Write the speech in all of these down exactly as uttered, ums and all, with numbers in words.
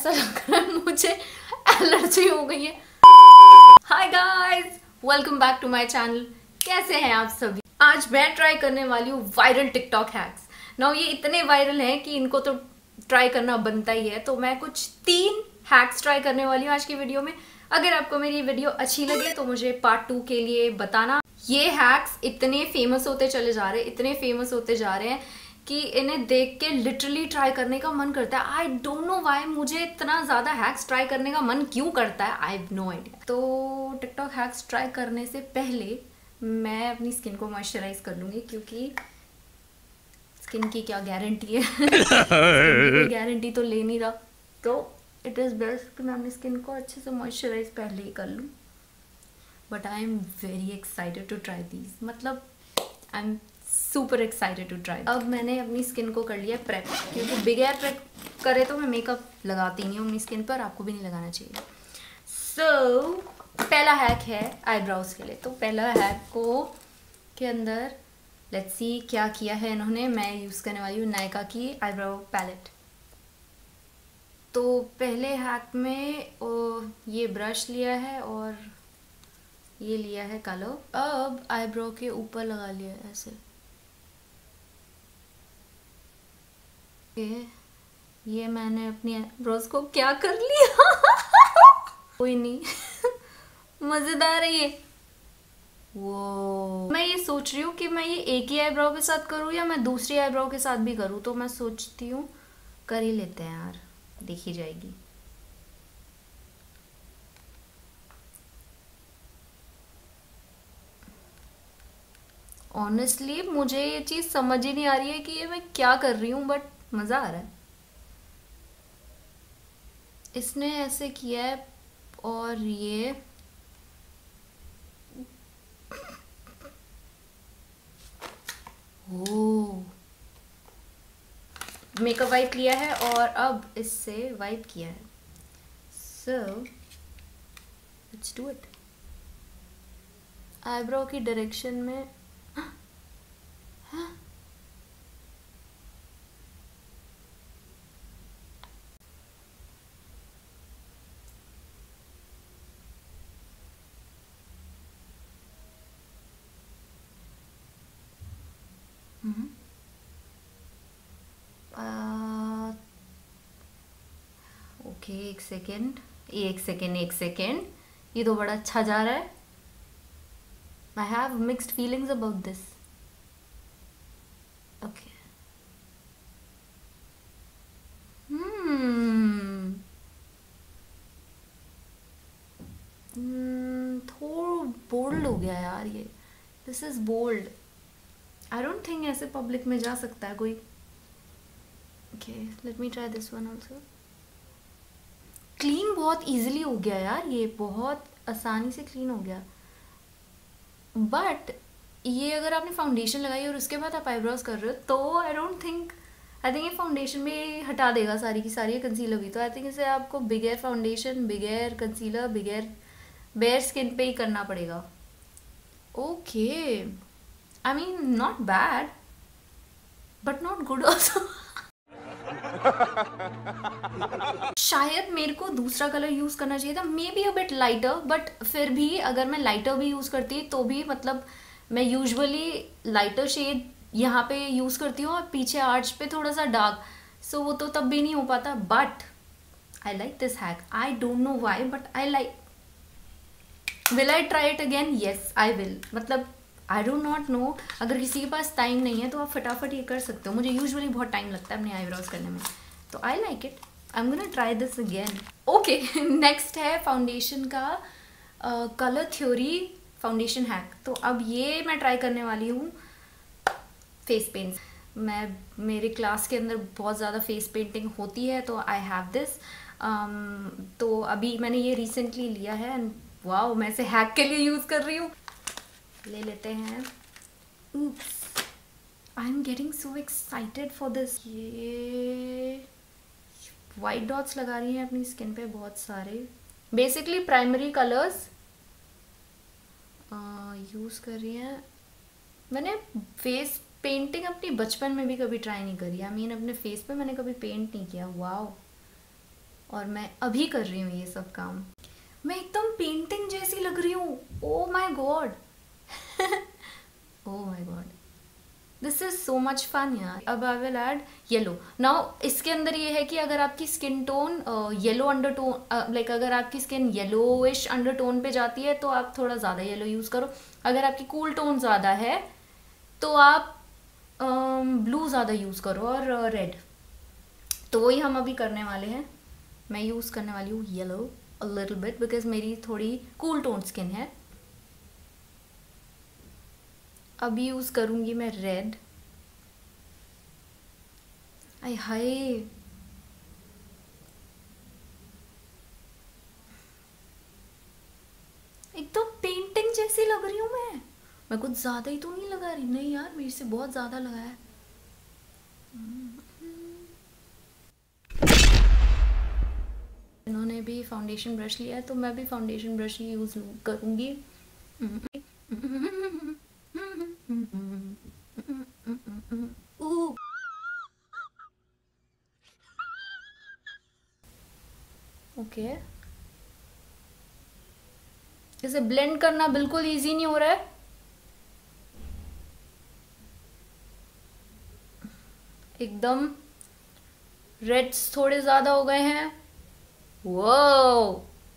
ऐसा लग रहा है मुझे एलर्जी हो गई है। Hi guys, welcome back to my channel. कैसे हैं आप सभी? आज मैं ट्राई करने वाली हूँ वायरल टिकटॉक हैक्स। नाउ ये इतने वायरल हैं कि इनको तो ट्राई करना बनता ही है। तो मैं कुछ तीन हैक्स ट्राई करने वाली हूँ आज की वीडियो में। अगर आपको मेरी वीडियो अच्छी लगे तो मुझे पार्ट टू के लिए बताना। ये हैक्स इतने फेमस होते चले जा रहे हैं इतने फेमस होते जा रहे हैं कि इन्हें देख के लिटरली ट्राई करने का मन करता है। आई डोंट नो व्हाई मुझे इतना ज़्यादा हैक्स ट्राई करने का मन क्यों करता है, आई हैव नो आइडिया। तो टिकटॉक हैक्स ट्राई करने से पहले मैं अपनी स्किन को मॉइस्चराइज कर लूँगी, क्योंकि स्किन की क्या गारंटी है कोई गारंटी तो ले नहीं रहा। तो इट इज़ बेस्ट कि मैं अपनी स्किन को अच्छे से मॉइस्चराइज पहले ही कर लूँ। But I am very excited to try these, मतलब I am super excited to try. अब मैंने अपनी स्किन को कर लिया प्रेप, क्योंकि बगैर प्रेप करे तो मैं मेकअप लगाती नहीं हूँ अपनी स्किन पर, आपको भी नहीं लगाना चाहिए। सो so, पहला हैक है आईब्रोज के लिए। तो पहला हैक को के अंदर लेट्स सी क्या किया है इन्होंने। मैं यूज़ करने वाली हूँ नायका की आईब्रो पैलेट। तो पहले हैक में ओ, ये ब्रश लिया है और ये लिया है कलर। अब आईब्रो के ऊपर लगा लिया है ऐसे। ये ये मैंने अपनी आईब्रोज को क्या कर लिया कोई नहीं मजेदार है ये। वो मैं ये सोच रही हूँ कि मैं ये एक ही आईब्रो के साथ करूँ या मैं दूसरी आईब्रो के साथ भी करूँ। तो मैं सोचती हूँ कर ही लेते हैं यार, देखी जाएगी। ऑनेस्टली मुझे ये चीज़ समझ ही नहीं आ रही है कि ये मैं क्या कर रही हूँ, बट मज़ा आ रहा है। इसने ऐसे किया है और ये ओ मेकअप वाइप लिया है और अब इससे वाइप किया है। So let's do it. Eyebrow की डायरेक्शन में हाँ? हाँ? ओके एक सेकेंड एक सेकेंड एक सेकेंड ये तो बड़ा अच्छा जा रहा है। I have mixed feelings about this. Okay hmm थोड़ा बोल्ड हो गया यार ये। This is bold. I don't think ऐसे पब्लिक में जा सकता है कोई। Okay let me try this one also. Clean बहुत इजीली हो गया यार, ये बहुत आसानी से क्लीन हो गया। बट ये अगर आपने फाउंडेशन लगाई और उसके बाद आप आईब्रोज कर रहे हो तो I don't think I think ये फाउंडेशन भी हटा देगा सारी की सारी, कंसीलर भी। तो आई थिंक इसे आपको बिगेर फाउंडेशन बिगेर कंसीलर बिगेर बेयर स्किन पे ही करना पड़ेगा। Okay I mean not bad but not good also. शायद मेरे को दूसरा कलर यूज करना चाहिए था, maybe a bit lighter. But फिर भी अगर मैं लाइटर भी यूज करती तो भी, मतलब मैं यूजुअली लाइटर शेड यहाँ पे यूज करती हूँ और पीछे आर्च पे थोड़ा सा डार्क, सो so वो तो तब भी नहीं हो पाता। But I like this hack. I don't know why but I like. Will I try it again? Yes I will. मतलब आई डोंट नॉट नो, अगर किसी के पास टाइम नहीं है तो आप फटाफट ये कर सकते हो। मुझे यूजुअली बहुत टाइम लगता है अपने आईब्रोज करने में, तो I like it. I am gonna try this again. Okay next है फाउंडेशन का कलर थ्योरी फाउंडेशन हैक। तो अब ये मैं ट्राई करने वाली हूँ फेस पेंट। मैं मेरे क्लास के अंदर बहुत ज़्यादा फेस पेंटिंग होती है तो आई हैव दिस। तो अभी मैंने ये रिसेंटली लिया है एंड वाओ मैं इसे हैक के लिए यूज़ कर रही हूँ। ले लेते हैं। oops I am getting so excited for this. ये वाइट डॉट्स लगा रही हैं अपनी स्किन पे बहुत सारे, बेसिकली प्राइमरी कलर्स यूज़ कर रही हैं। मैंने फेस पेंटिंग अपनी बचपन में भी कभी ट्राई नहीं करी। आई मीन अपने फेस पे मैंने कभी पेंट नहीं किया। वाओ और मैं अभी कर रही हूँ ये सब काम। मैं एकदम पेंटिंग जैसी लग रही हूँ। Oh my God, oh my God, this is so much fun यार। अब I will add yellow now. इसके अंदर ये है कि अगर आपकी skin tone yellow undertone, like अगर आपकी स्किन येलोइश अंडरटोन पे जाती है तो आप थोड़ा ज़्यादा येलो यूज़ करो। अगर आपकी कूल टोन ज़्यादा है तो आप ब्लू um, ज़्यादा यूज़ करो, और रेड uh, तो वही हम अभी करने वाले हैं। मैं यूज़ करने वाली हूँ yellow a little bit because मेरी थोड़ी कूल टोन स्किन है। अभी यूज़ करूँगी मैं रेड। आई हाय, एकदम पेंटिंग जैसी लग रही हूँ मैं। मैं कुछ ज़्यादा ही तो नहीं लगा रही? नहीं यार, मेरे से बहुत ज़्यादा लगा है। इन्होंने भी फाउंडेशन ब्रश लिया है तो मैं भी फाउंडेशन ब्रश ही यूज़ करूँगी। ओके, इसे ब्लेंड करना बिल्कुल इजी नहीं हो रहा है। एकदम रेड्स थोड़े ज़्यादा हो गए हैं। वो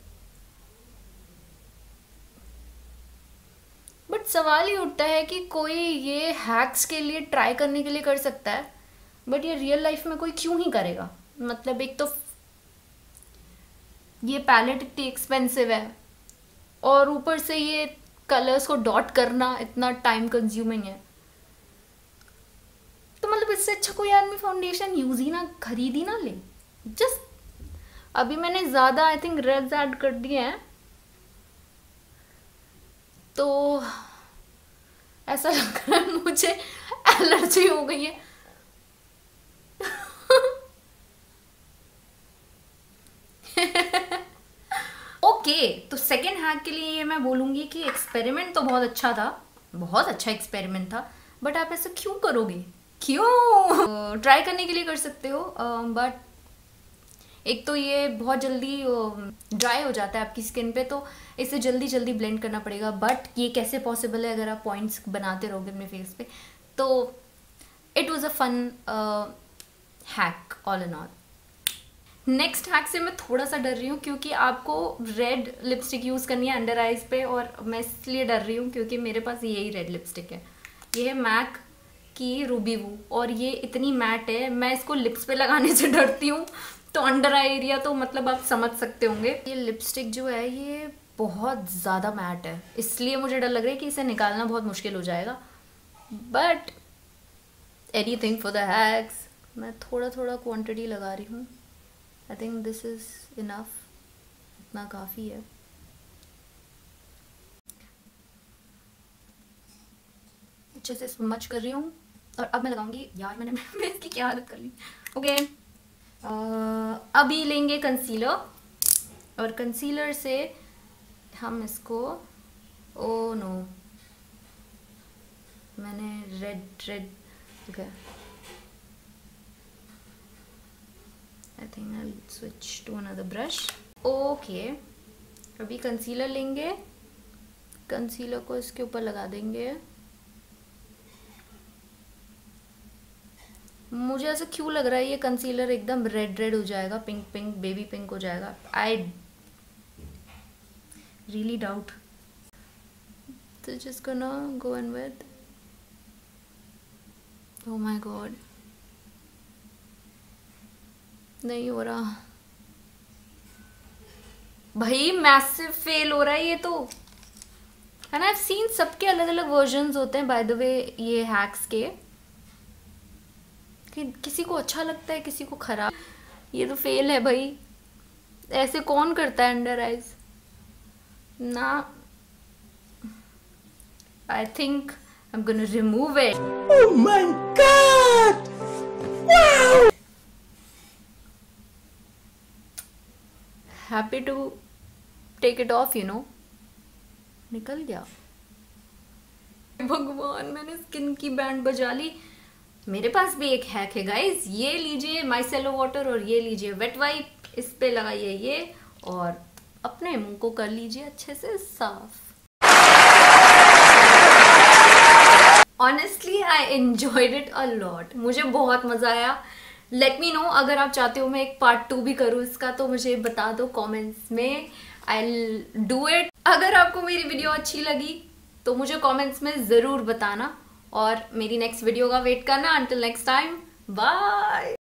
बट सवाल ही उठता है कि कोई ये हैक्स के लिए ट्राई करने के लिए कर सकता है, बट ये रियल लाइफ में कोई क्यों ही करेगा? मतलब एक तो ये पैलेट इतनी एक्सपेंसिव है और ऊपर से ये कलर्स को डॉट करना इतना टाइम कंज्यूमिंग है। तो मतलब इससे अच्छा कोई आदमी फाउंडेशन यूज ही ना, खरीद ही ना ले। जस्ट अभी मैंने ज़्यादा आई थिंक रेड्स ऐड कर दिए हैं तो ऐसा लग रहा है मुझे एलर्जी हो गई है। ओके okay, तो सेकेंड हैक के लिए ये मैं बोलूँगी कि एक्सपेरिमेंट तो बहुत अच्छा था, बहुत अच्छा एक्सपेरिमेंट था, बट आप ऐसा क्यों करोगे? क्यों? ट्राई करने के लिए कर सकते हो, बट एक तो ये बहुत जल्दी ड्राई हो जाता है आपकी स्किन पे, तो इसे जल्दी जल्दी ब्लेंड करना पड़ेगा। बट ये कैसे पॉसिबल है अगर आप पॉइंट्स बनाते रहोगे अपने फेस पे? तो it was a fun hack all in all. Next hack से मैं थोड़ा सा डर रही हूँ क्योंकि आपको रेड लिपस्टिक यूज़ करनी है अंडर आइज पे, और मैं इसलिए डर रही हूँ क्योंकि मेरे पास यही रेड लिपस्टिक है। ये है मैक की रूबी वू और ये इतनी मैट है, मैं इसको लिप्स पे लगाने से डरती हूँ। तो अंडर आई एरिया तो मतलब आप समझ सकते होंगे। ये लिपस्टिक जो है ये बहुत ज़्यादा मैट है, इसलिए मुझे डर लग रहा है कि इसे निकालना बहुत मुश्किल हो जाएगा। But anything for the hacks. मैं थोड़ा थोड़ा क्वांटिटी लगा रही हूँ। I think this is enough, इतना काफ़ी है। अच्छे से स्मच कर रही हूँ और अब मैं लगाऊंगी। यार मैंने मैं इसकी क्या आदत कर ली। Okay okay. uh, अभी लेंगे कंसीलर और कंसीलर से हम इसको, ओ नो मैंने red red okay I think I will switch to another brush. Okay, अभी कंसीलर लेंगे, कंसीलर को इसके ऊपर लगा देंगे। मुझे ऐसा क्यों लग रहा है ये कंसीलर एकदम रेड रेड हो जाएगा, पिंक पिंक बेबी पिंक हो जाएगा। I really doubt. तो just gonna go in with, oh my God नहीं हो रहा भाई, मैसिव फेल हो रहा है ये तो। एंड आई हैव सीन सबके अलग अलग वर्जन्स होते हैं बाय द वे ये हैक्स के, कि किसी को अच्छा लगता है किसी को खराब। ये तो फेल है भाई, ऐसे कौन करता है अंडर आइज ना। I think I am gonna remove it. Oh my God, wow, happy to take it off, you know. निकल गया। भगवान, मैंने स्किन की बैंड बजा ली। मेरे पास भी एक हैक है गाइज, ये लीजिए माइसेलो वाटर और ये लीजिए वेट वाइप। इस पे लगाइए ये और अपने मुंह को कर लीजिए अच्छे से साफ। Honestly I enjoyed it a lot, मुझे बहुत मजा आया। लेट मी नो अगर आप चाहते हो मैं एक पार्ट टू भी करूँ इसका, तो मुझे बता दो कमेंट्स में, आई विल डू इट। अगर आपको मेरी वीडियो अच्छी लगी तो मुझे कमेंट्स में जरूर बताना और मेरी नेक्स्ट वीडियो का वेट करना। Until next time, bye.